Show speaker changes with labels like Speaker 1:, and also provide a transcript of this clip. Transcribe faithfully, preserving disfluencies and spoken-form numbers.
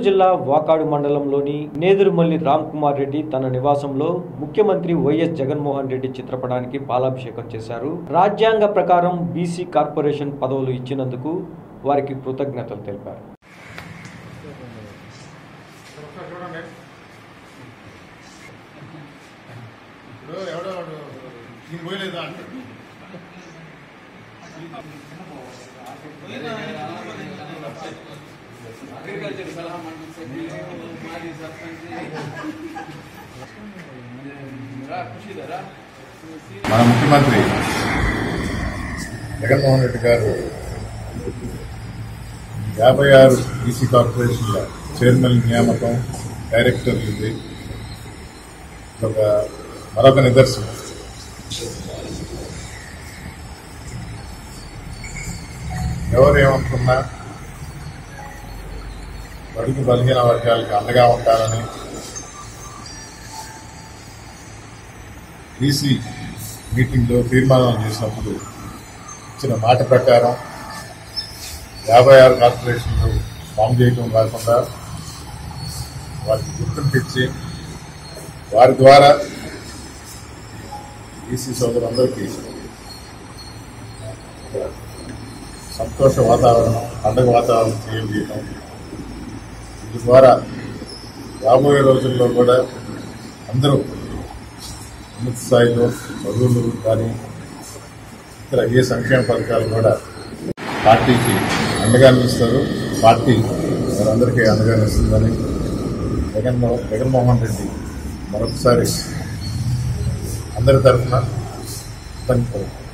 Speaker 1: జిల్లా వాకాడు మండలంలోని నేదురుమల్లి రామ్ కుమార్ రెడ్డి తన నివాసంలో ముఖ్యమంత్రి వైఎస్ జగన్మోహన్ రెడ్డి చిత్రపటానికి పాలాభిషేకం చేశారు. రాజ్యాంగ ప్రకారం బీసీ కార్పొరేషన్ పదవులు ఇచ్చినందుకు వారికి కృతజ్ఞతలు తెలిపారు.
Speaker 2: మన ముఖ్యమంత్రి జగన్మోహన్ రెడ్డి గారు యాభై ఆరు బీసీ కార్పొరేషన్ల చైర్మన్ నియామకం, డైరెక్టర్లు ఒక మరొక నిదర్శనం. ఎవరు ఏమనుకున్నా బడుగు బలహీన వర్గాలకు అండగా ఉంటారని బీసీ మీటింగ్లో తీర్మానం చేసినప్పుడు ఇచ్చిన మాట ప్రకారం యాభై ఆరు కార్పొరేషన్లు ఫామ్ చేయడం కాకుండా వారికి గుర్తింపు ఇచ్చి వారి ద్వారా బీసీ సోదరులందరికీ సంతోష వాతావరణం, పండుగ వాతావరణం చేయడం, దీని ద్వారా రాబోయే రోజుల్లో కూడా అందరూ ఉన్నత స్థాయిలో చదువులు కానీ ఇతర ఏ సంక్షేమ పథకాలు కూడా పార్టీకి అండగా నిలుస్తారు. పార్టీ వారందరికీ అండగా నిలుస్తుందని జగన్ జగన్మోహన్ రెడ్డి మరొకసారి అందరి తరఫున ధన్యవాదాలు.